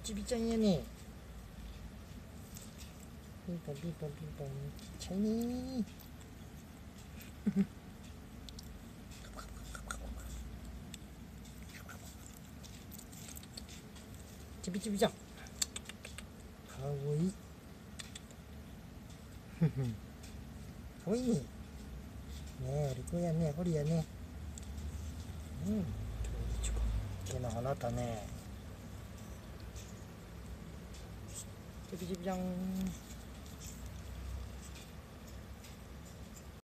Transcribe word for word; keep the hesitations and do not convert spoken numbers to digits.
ちびちゃんやね。ピンポンピンポンピンポン。ちゃいねー。ちびちびちゃん。かわいい。かわいいね。ねえ、リコやね、ホリやね。うん。毛のあなたね。ちびちびちゃん。